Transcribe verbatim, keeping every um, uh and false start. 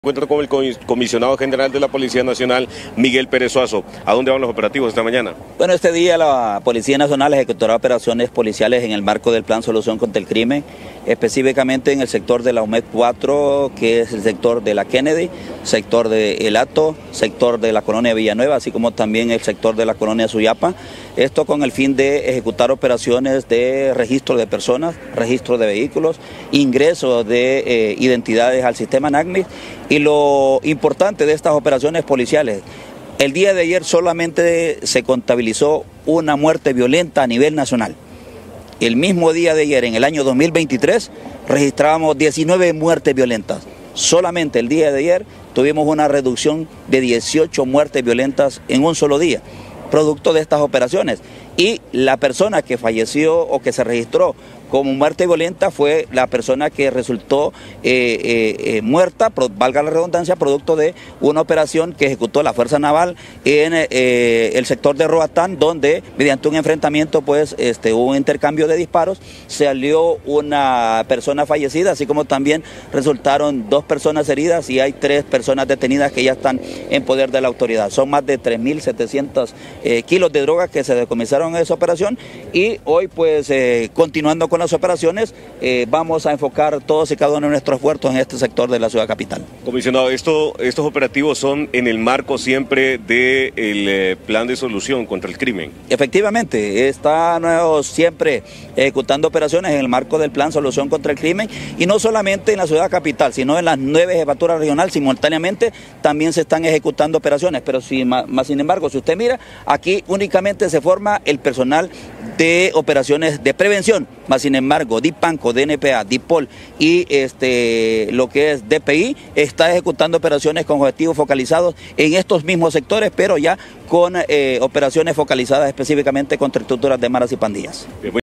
Encuentro con el comisionado general de la Policía Nacional, Miguel Pérez Suazo. ¿A dónde van los operativos esta mañana? Bueno, este día la Policía Nacional ejecutará operaciones policiales en el marco del Plan Solución contra el Crimen, específicamente en el sector de la U M E D cuatro, que es el sector de la Kennedy, sector de El Hato, sector de la colonia Villanueva, así como también el sector de la colonia Suyapa. Esto con el fin de ejecutar operaciones de registro de personas, registro de vehículos, ingreso de eh, identidades al sistema NACMIS. Y lo importante de estas operaciones policiales, el día de ayer solamente se contabilizó una muerte violenta a nivel nacional. El mismo día de ayer, en el año dos mil veintitrés, registramos diecinueve muertes violentas. Solamente el día de ayer tuvimos una reducción de dieciocho muertes violentas en un solo día, producto de estas operaciones. Y la persona que falleció o que se registró como muerte violenta fue la persona que resultó eh, eh, eh, muerta, pro, valga la redundancia, producto de una operación que ejecutó la Fuerza Naval en eh, el sector de Roatán, donde mediante un enfrentamiento, pues, este, hubo un intercambio de disparos, salió una persona fallecida, así como también resultaron dos personas heridas y hay tres personas detenidas que ya están en poder de la autoridad. Son más de tres mil setecientos eh, kilos de droga que se decomisaron en esa operación y hoy, pues, eh, continuando con las operaciones, eh, vamos a enfocar todos y cada uno de nuestros esfuerzos en este sector de la ciudad capital. Comisionado, esto, estos operativos son en el marco siempre del eh, plan de solución contra el crimen. Efectivamente, estamos siempre ejecutando operaciones en el marco del plan solución contra el crimen y no solamente en la ciudad capital, sino en las nueve jefaturas regionales simultáneamente también se están ejecutando operaciones, pero si, más, más sin embargo, si usted mira, aquí únicamente se forma el personal de operaciones de prevención, más sin embargo, DIPANCO, D N P A, DIPOL y este, lo que es D P I está ejecutando operaciones con objetivos focalizados en estos mismos sectores, pero ya con eh, operaciones focalizadas específicamente contra estructuras de maras y pandillas.